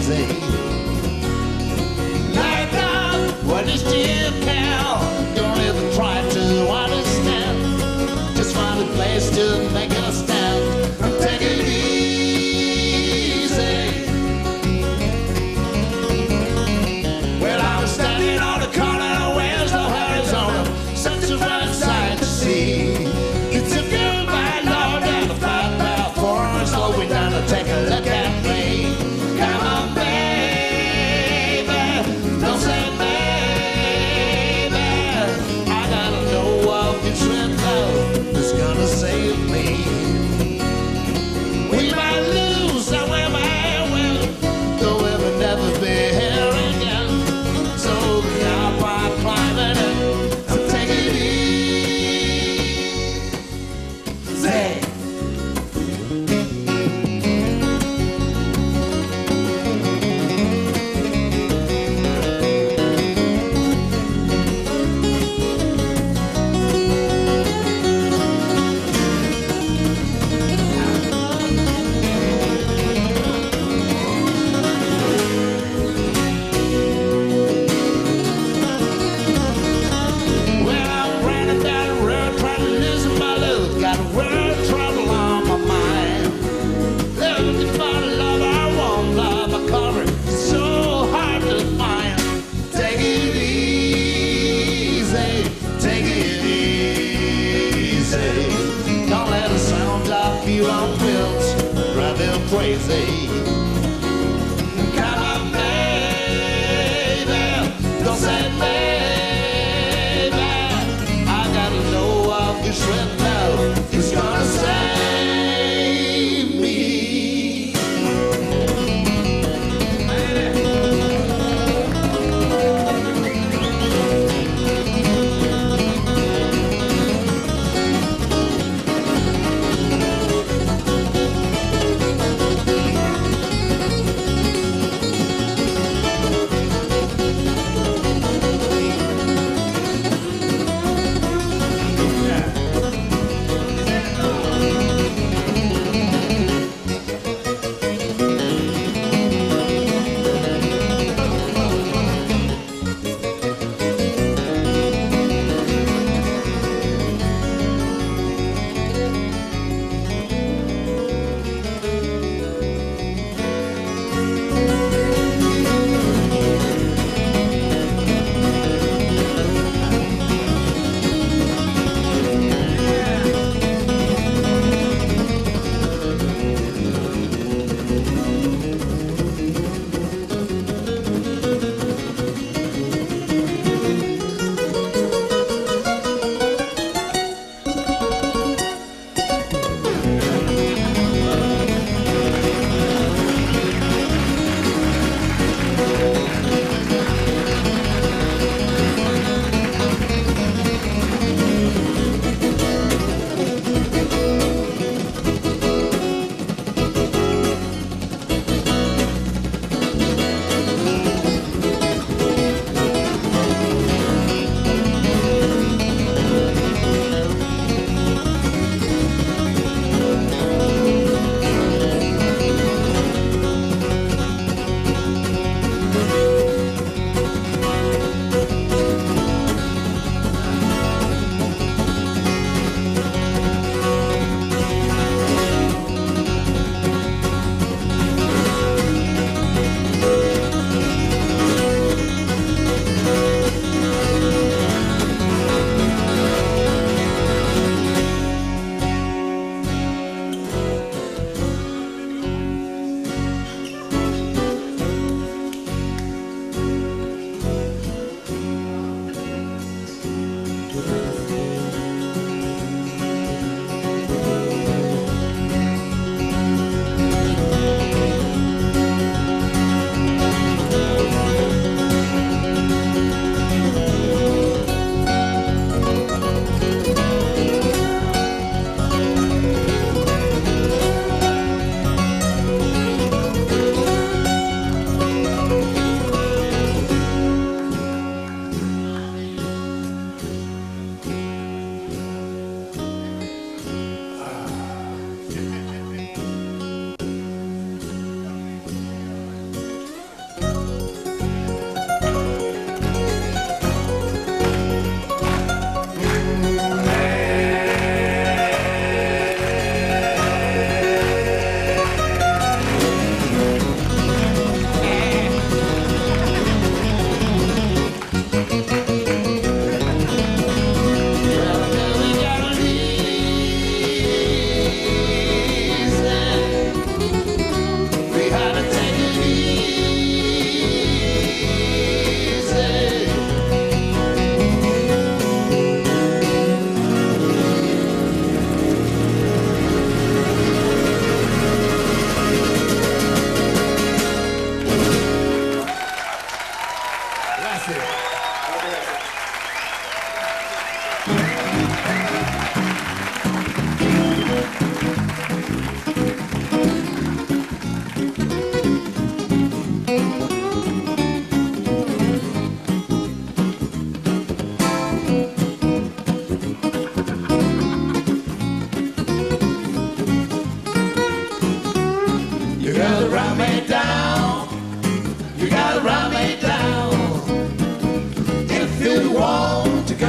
easy. Lie down, what is your cow? Don't even try to understand. Just find a place to make a stand. Take it easy. Well, I was standing on the corner of Winslow, Arizona, such a fine sight to see. It's a girl by law down the 5-mile forest, slowing down to take a look at me. Come on, babe.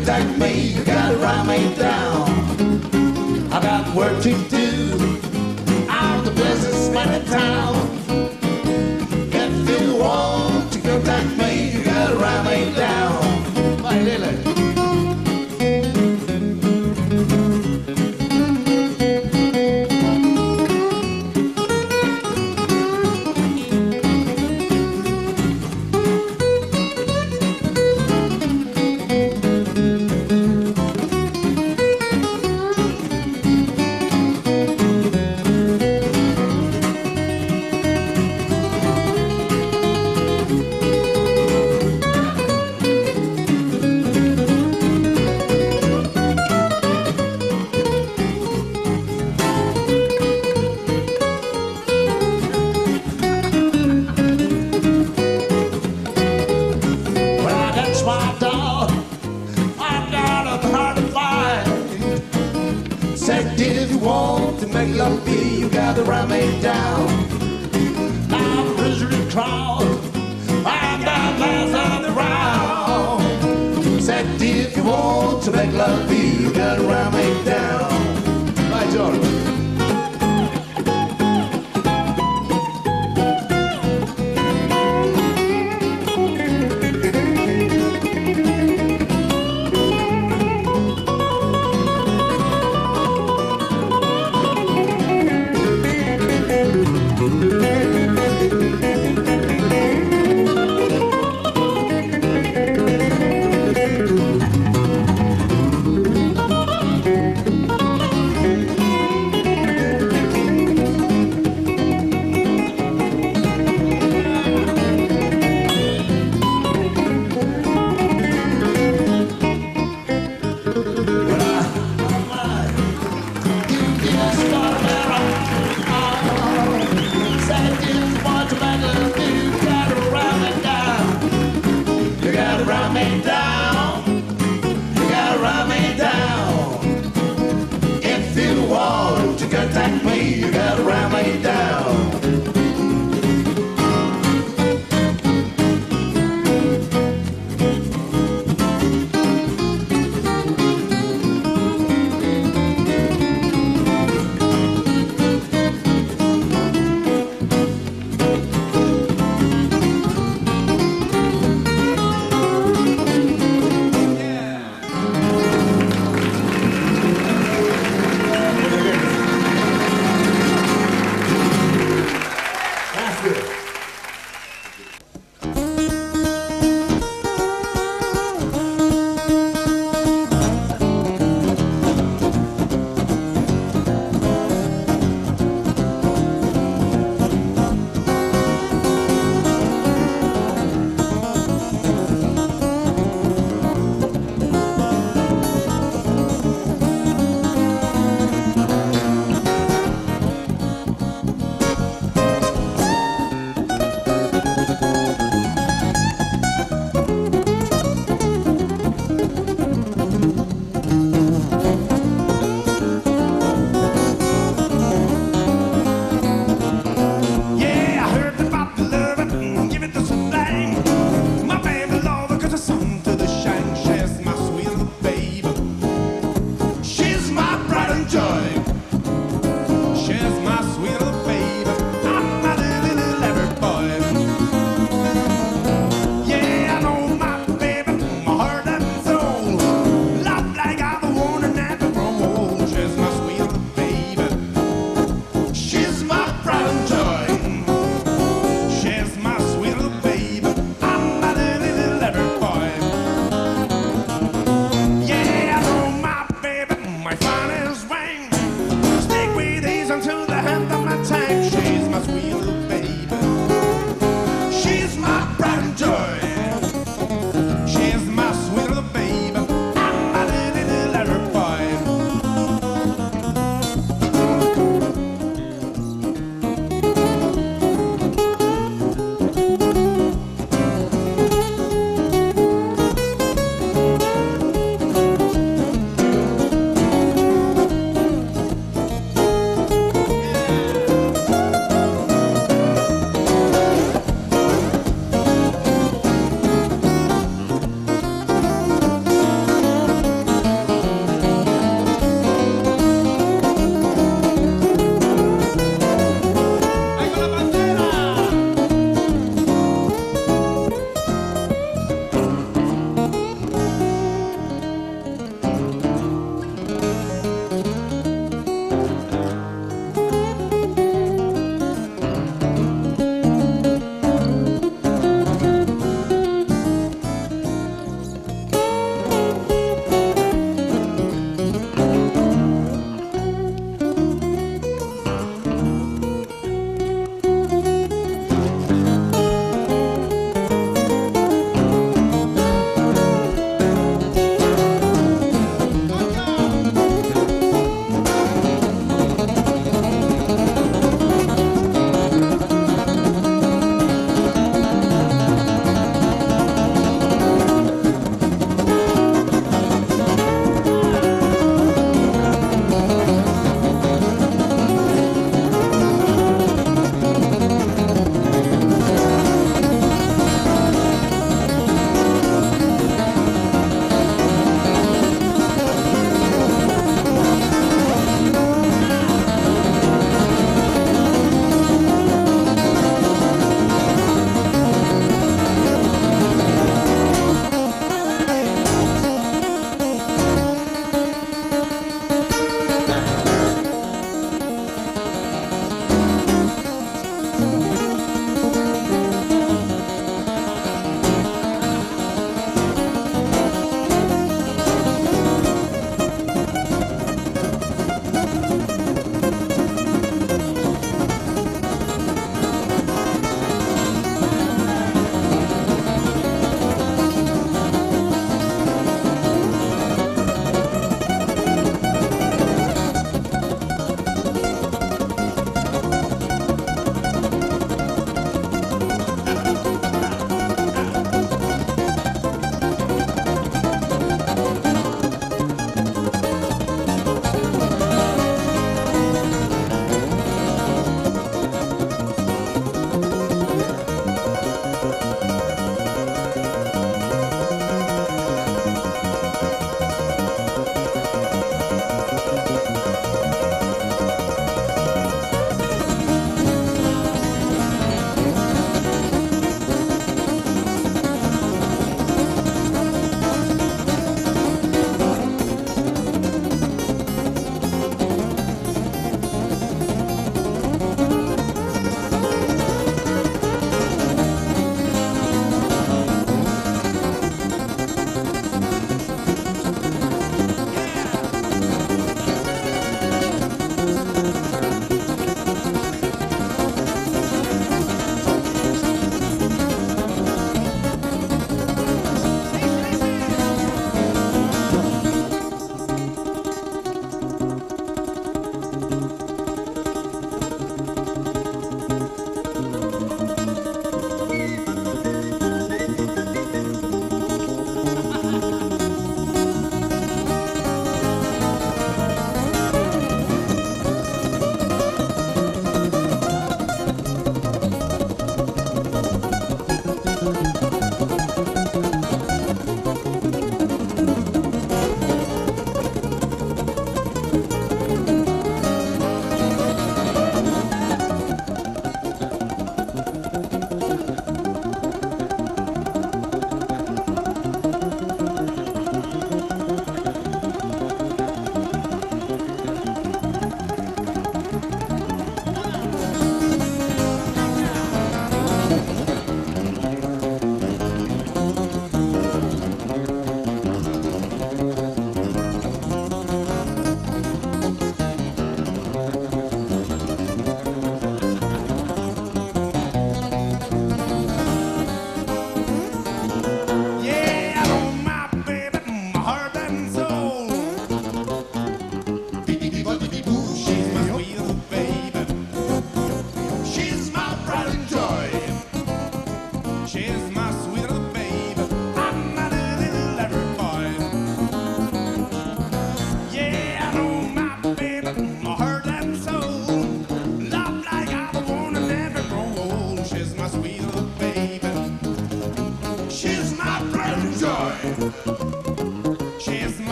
contact me, you gotta write me down. I got work to do, I'm the businessman in town. If you want to contact me, you gotta write me down. Bye, Lily. My dog, I got a heart to fight. Said if you want to make love be, you gotta write me down. I'm misery crowd, I'm got last on the round. Said if you want to make love be, you gotta write me down. Bye, George.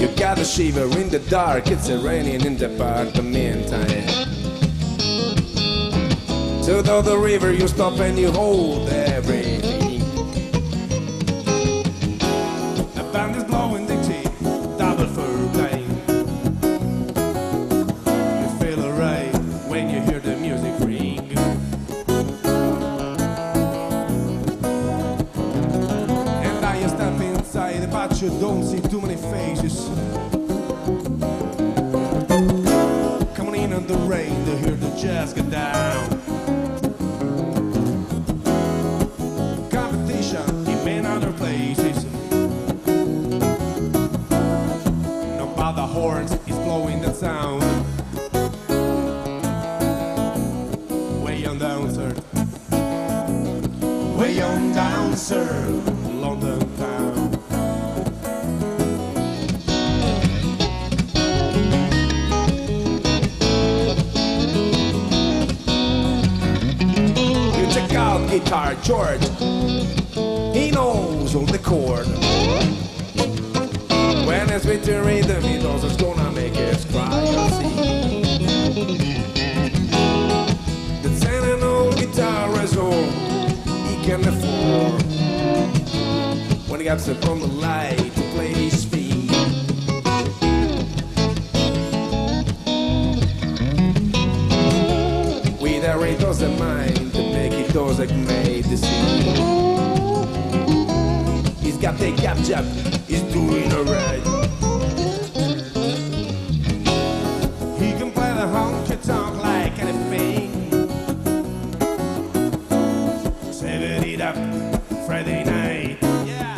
You got a shiver in the dark, it's raining in the park, the meantime. To the river you stop and you hold everything. The band is blowing Dixie, double for playing. You feel alright when you hear the music ring. And now you step inside, but you don't see too many faces. Coming in on the rain to hear the jazz get down. In many other places, no but the horns is blowing that sound. Way on down, sir. Way on down, sir. London town. You check out Guitar George. He knows all the chord. When it's with the rhythm, he knows it's gonna make us cry, you see. That's an old guitar is all he can afford. When he gets up on the light to play his feet. With a ray doesn't mind to make it doesn't make the scene. He's got the cap job, he's doing alright. He can play the honky tonk like anything. Set it up Friday night, yeah.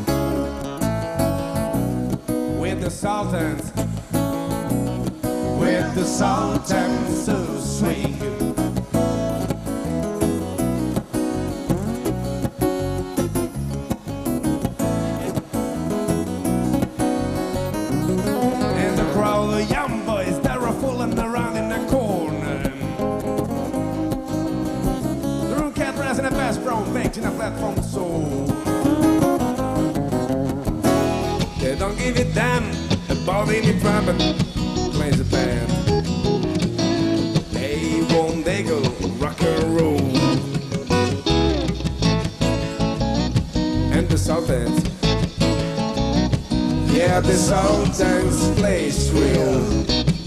With the Sultans, with the Sultans to swing. The young boys, they were fooling around in the corner. The room cat dressed in a bass brown baked in a platform soul. They don't give a damn about any trumpet plays the band. They won't they go rock and roll. And the Sultans, yeah, the Sultans plays real.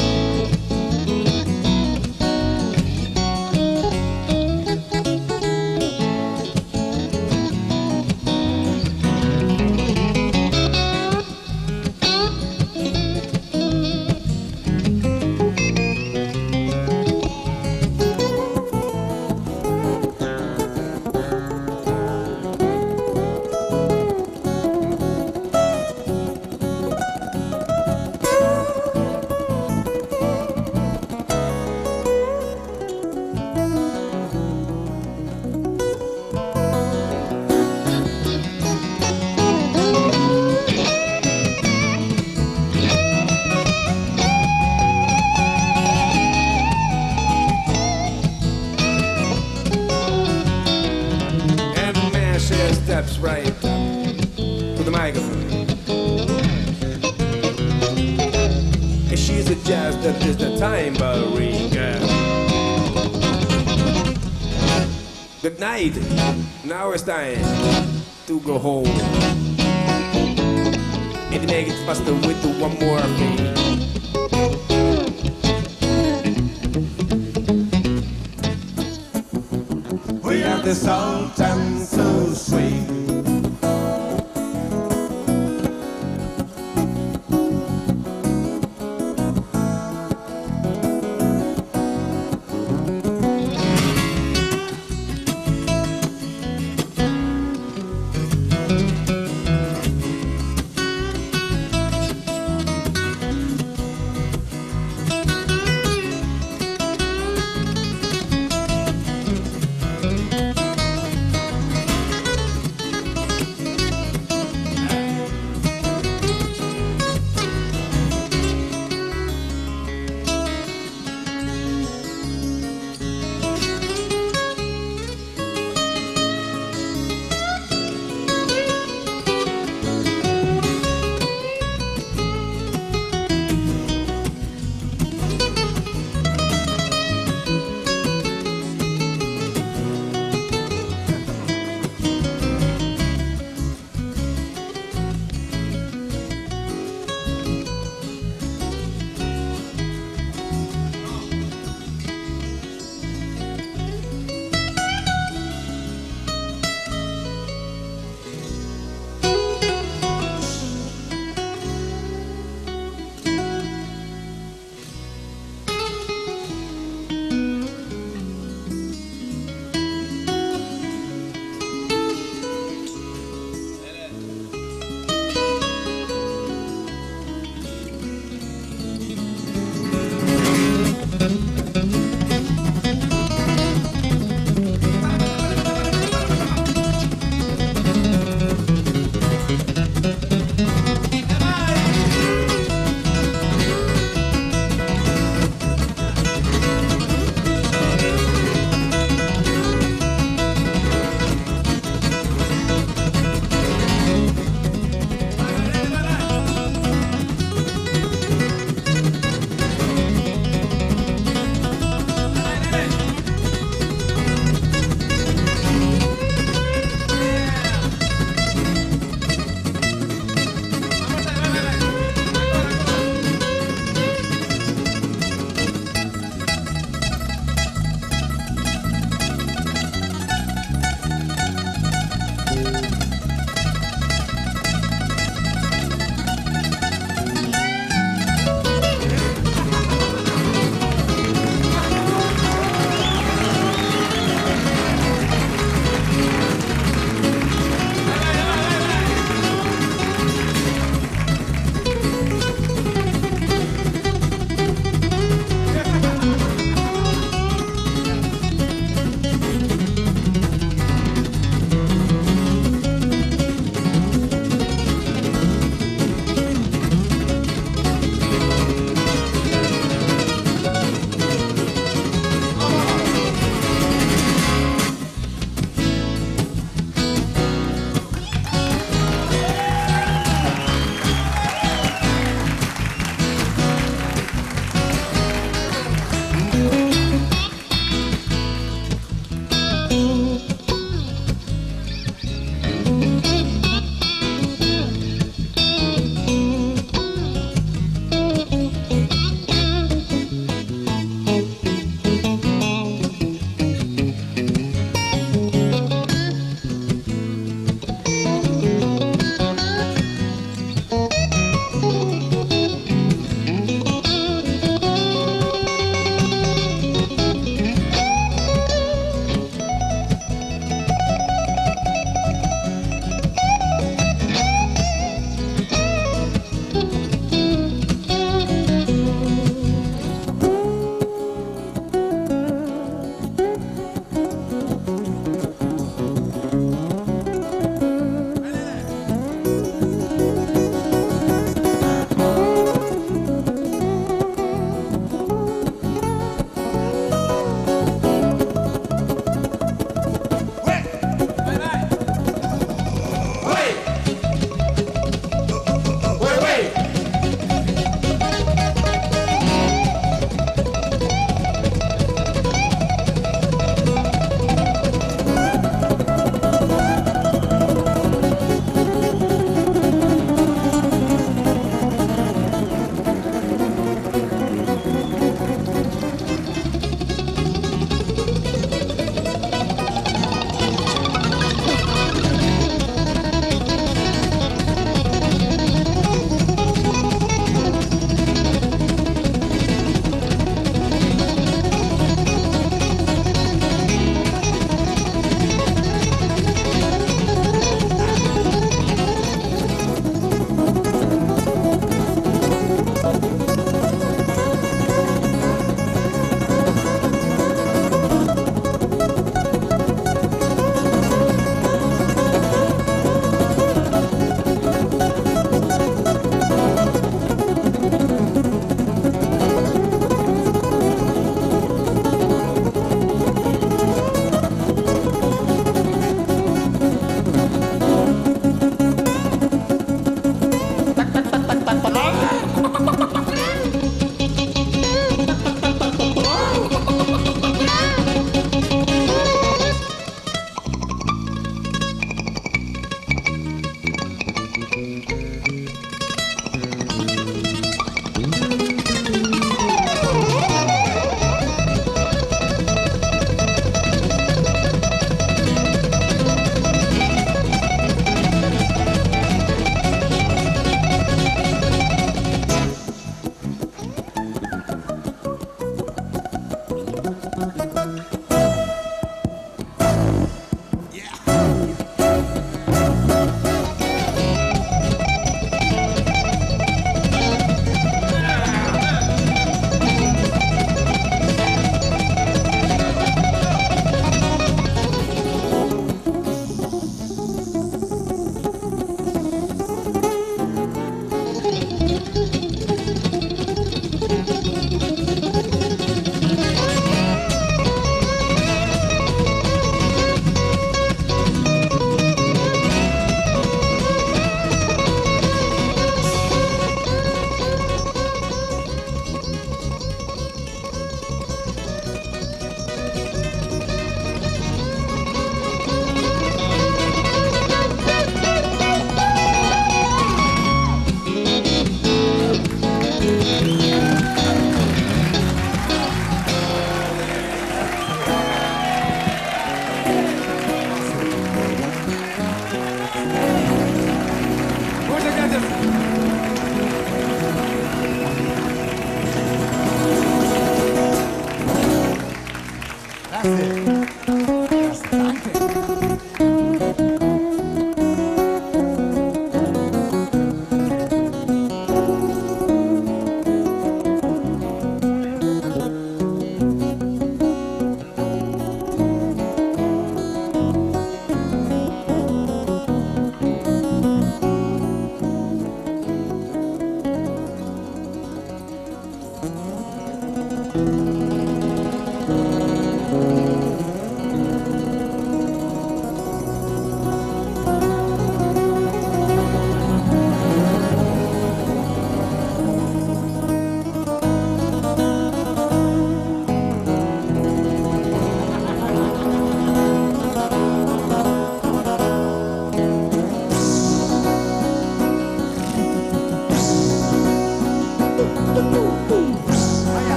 Steps right up to the microphone. And she suggests that there's the tambourine girl. Good night, now it's time to go home. And make it faster with the one more thing. We are the Sultans to swing.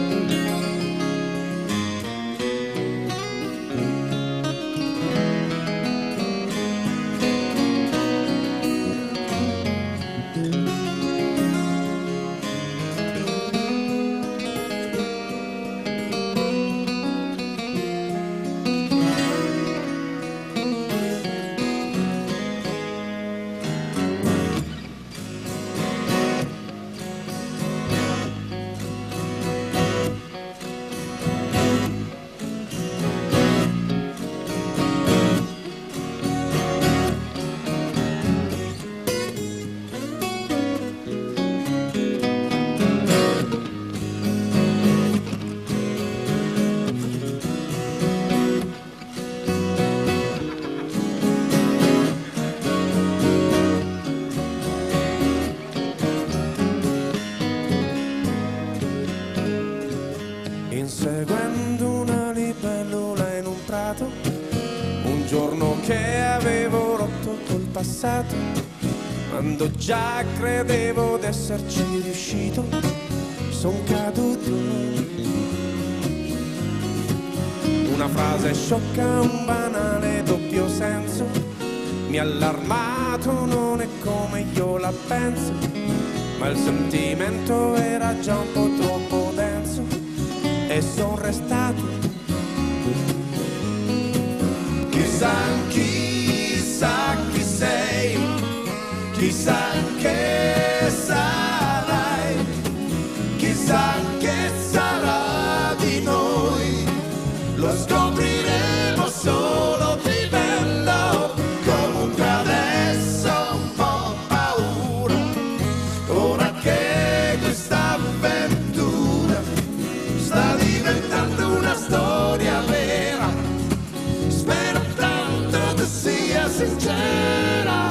Inseguendo una libellula in un prato, un giorno che avevo rotto col passato, quando già credevo d'esserci riuscito, son caduto. Una frase sciocca, un banale doppio senso, mi ha allarmato, non è come io la penso, ma il sentimento era già un po' troppo denso e son restato. Chissà chi sei, chissà che sarai, chissà che sarà di noi, lo scopriremo solo vivendo. Comunque adesso ho un po' paura, ora che questa avventura sta diventando una storia vera, spero tanto che sia sincera.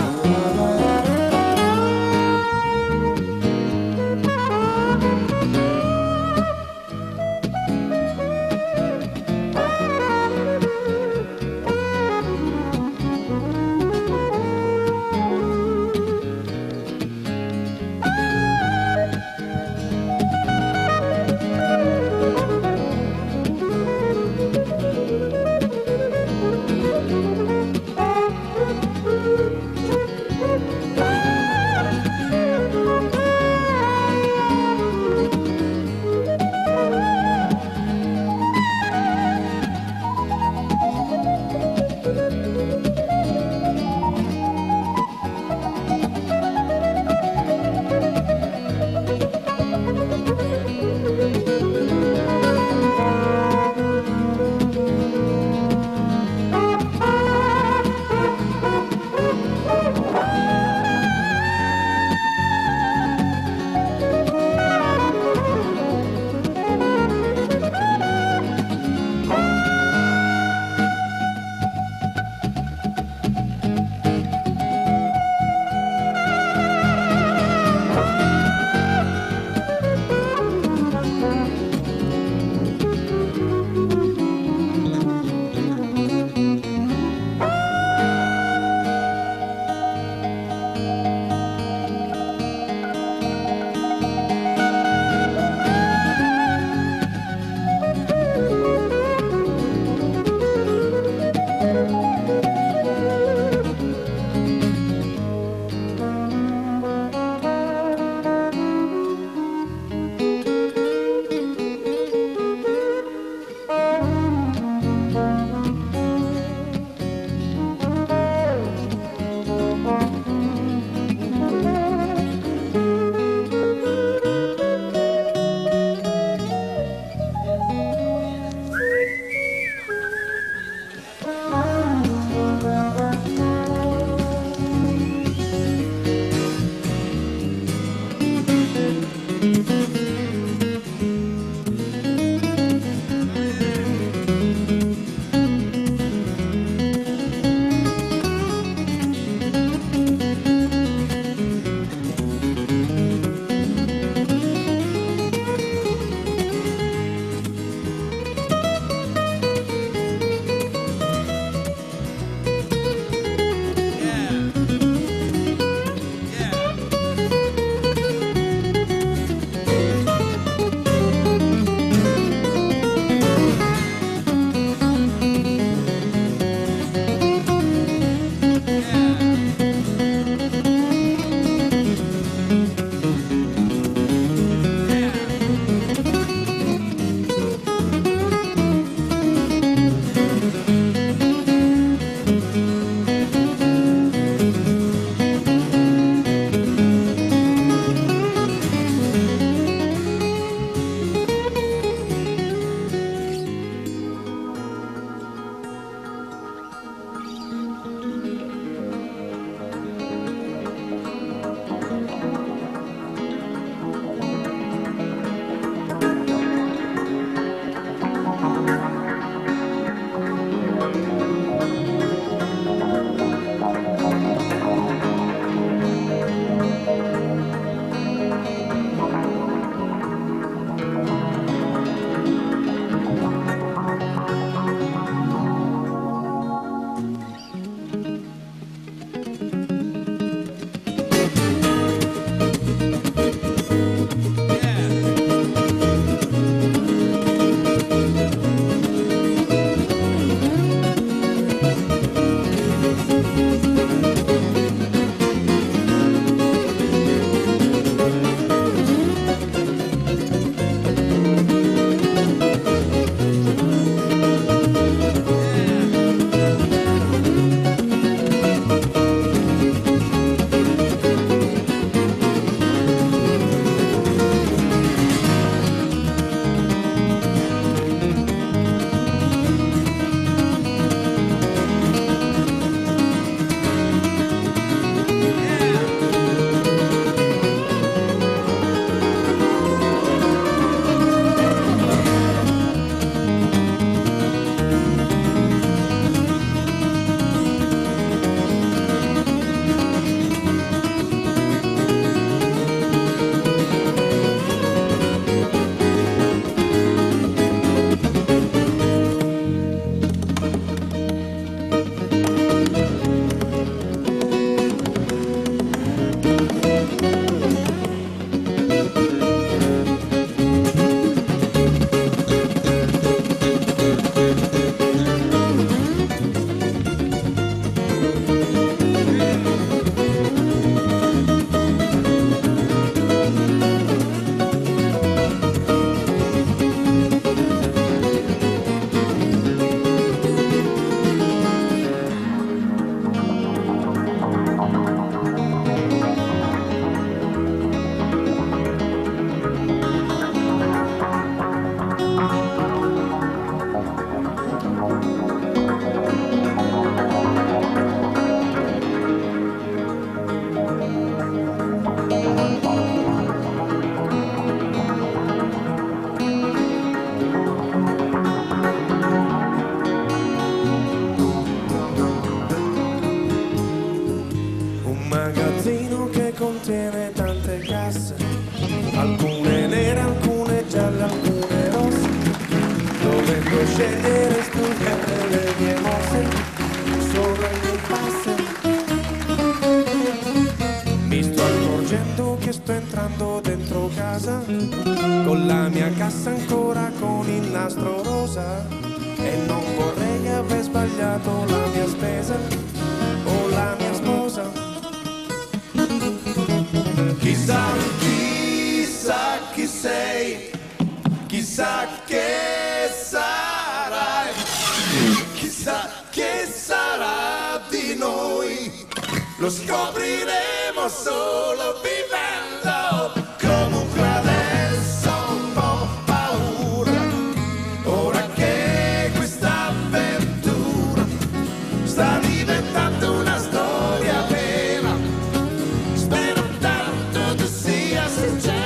puoi scegliere studiare le mie mosse sopra il mio passo. Mi sto accorgendo che sto entrando dentro casa con la mia cassa ancora con il nastro rosa e non vorrei aver sbagliato la mia spesa o la mia sposa. Chissà, chissà chi sei, chissà che sarai, chissà che sarà di noi, lo scopriremo solo vivendo. Comunque adesso un po' paura, ora che questa avventura sta diventando una storia vera, spero tanto tu sia sincera.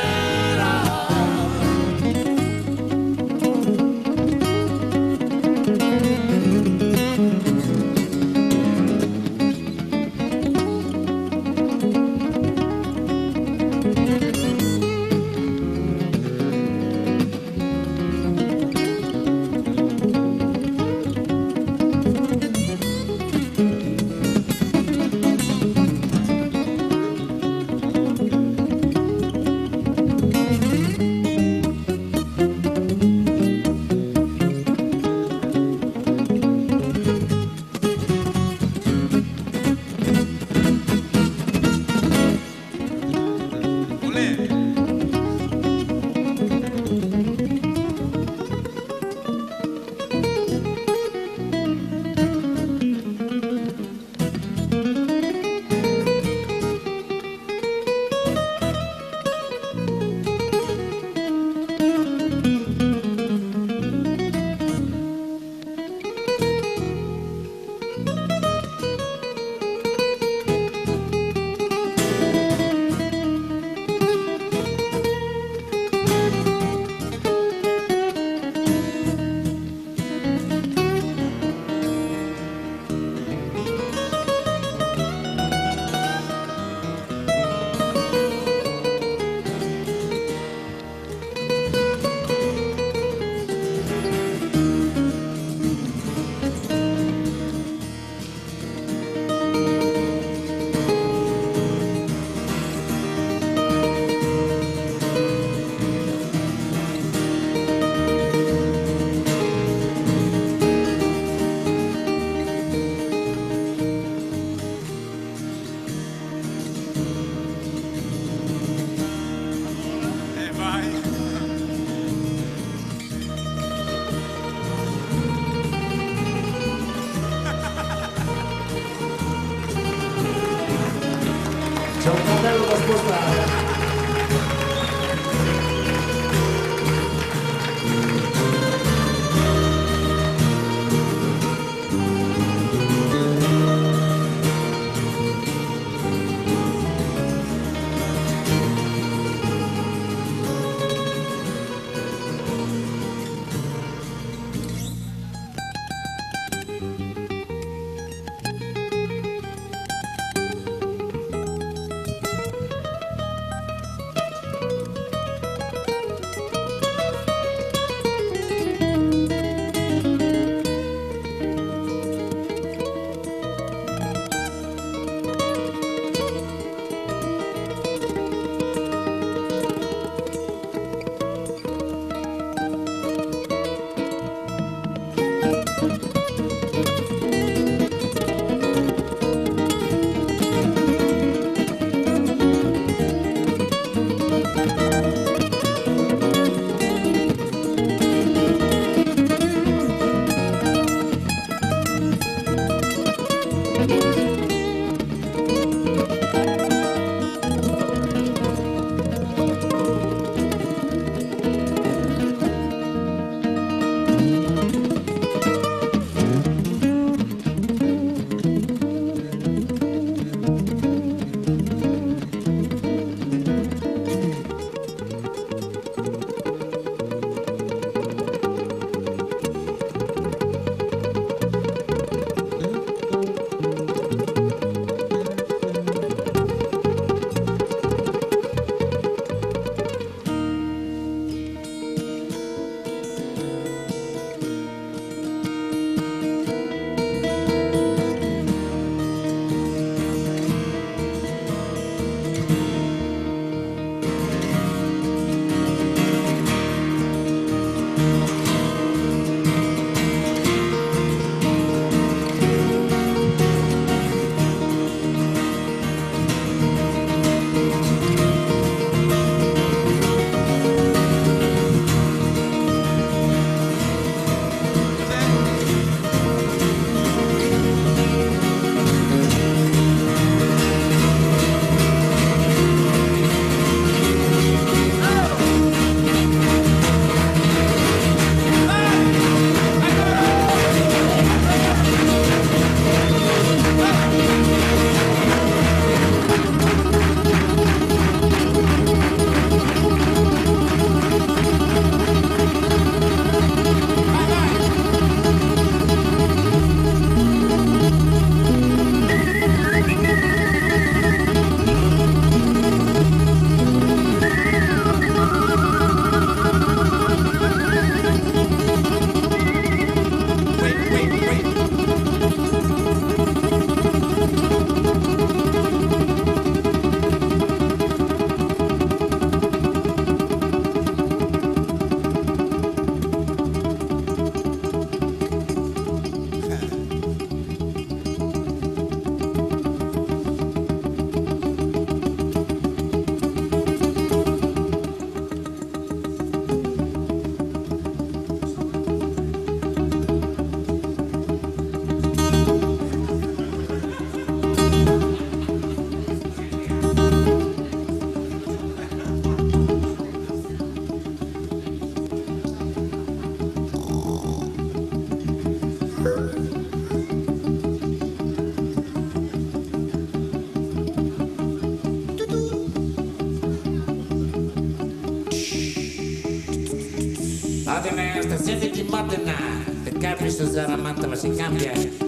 Adene, stazione di Modena, per capisci usare manta ma si cambia.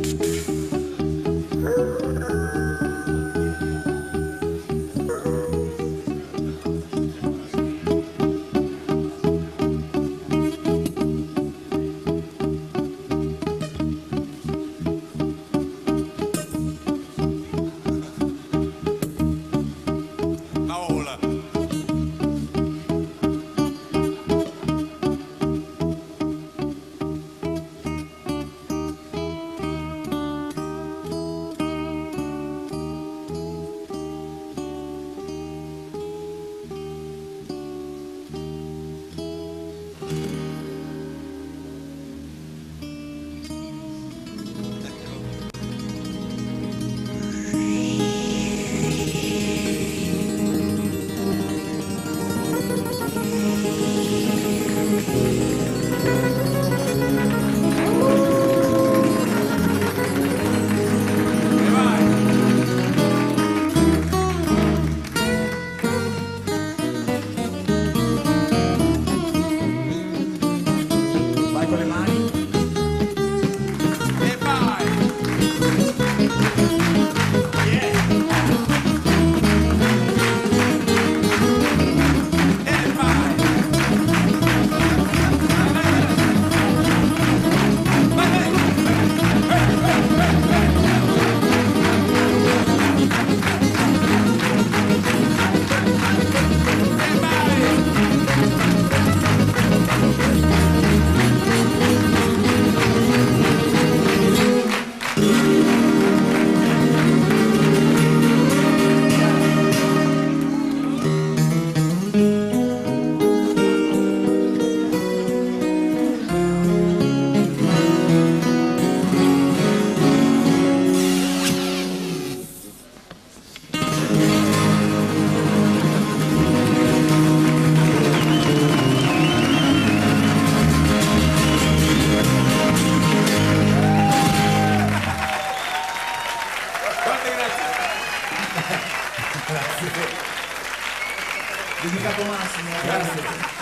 Dedicato Massimo. Grazie.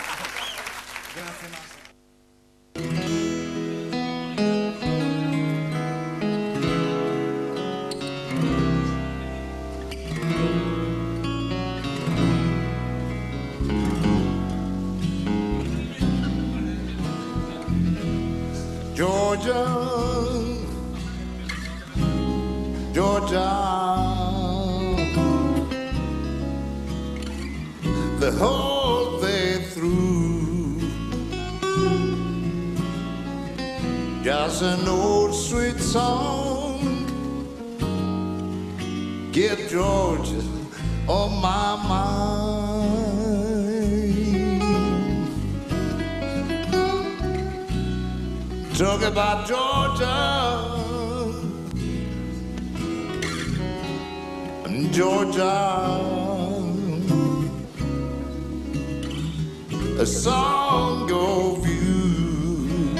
Grazie Massimo. Georgia, Georgia, the whole day through, just an old sweet song, get Georgia on my mind. Talk about Georgia, Georgia, a song of you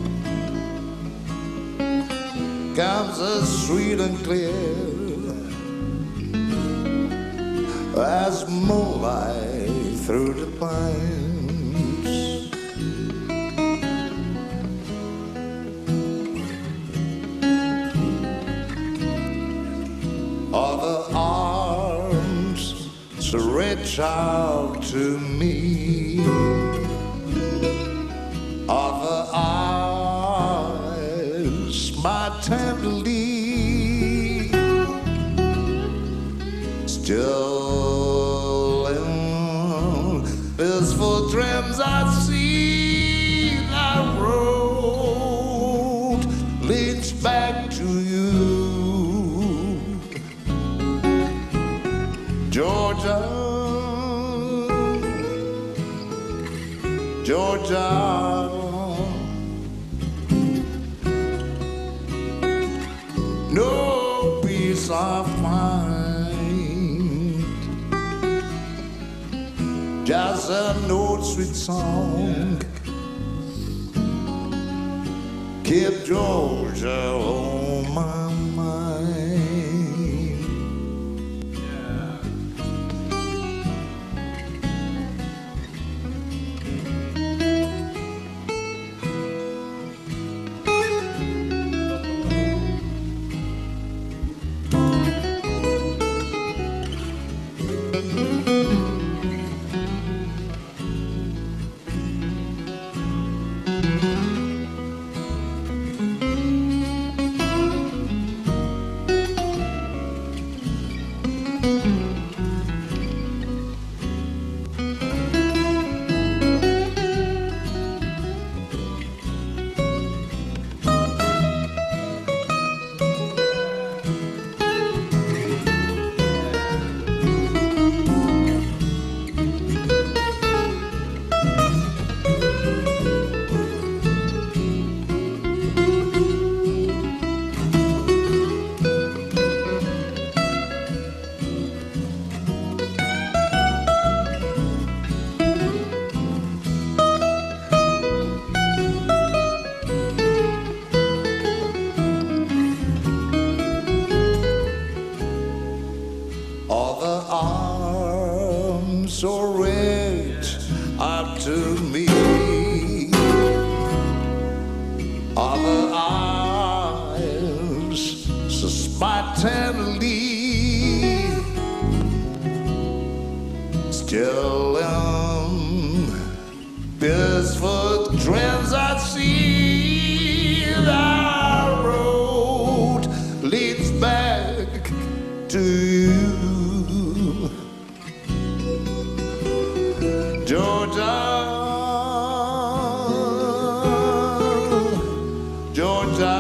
comes as sweet and clear as moonlight through the pines. Other arms reach out to me, other eyes smile tenderly, still in blissful dreams I see that road leads back to you. Georgia, Georgia, no peace of mind, just an old sweet song keep Georgia on my mind. So reach up to me, other eyes suspect tenderly, still in peaceful dreams I see the road leads back to you. Georgia, Georgia,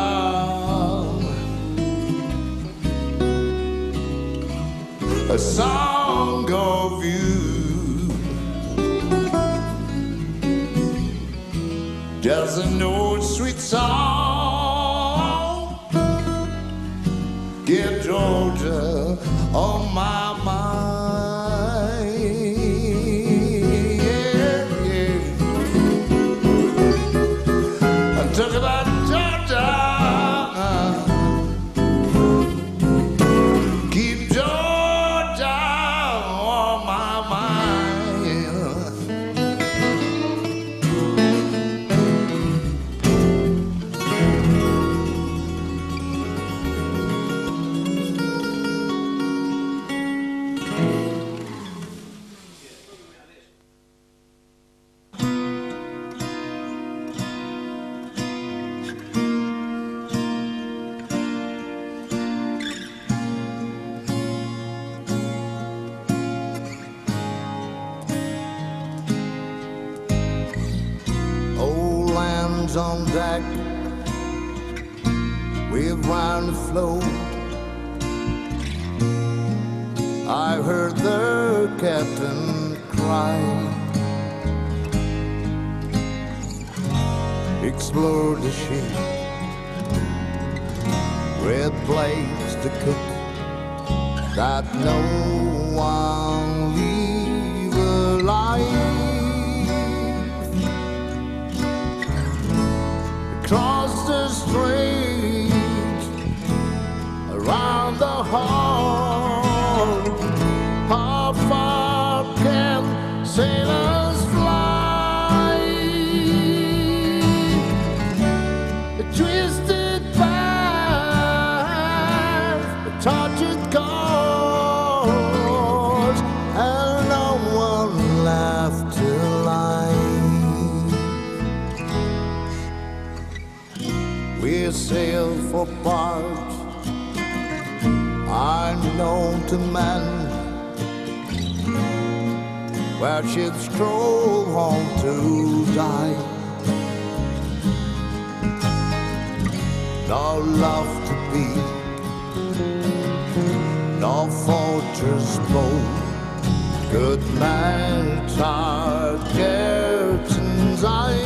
a song of you, just an old sweet song. Give Georgia on my mind. Talk about Georgia, keep Georgia on my mind. On deck, we've round the float. I heard the captain cry, explore the ship, red place to cook, that no one leave alive. Across the street, around the hall, how far can sailors fly? A twisted path, a tortured cause, and no one left alive. We sail for parts unknown to man, where ships drove home to die. No love to be, no fortress bold, good men are curtains I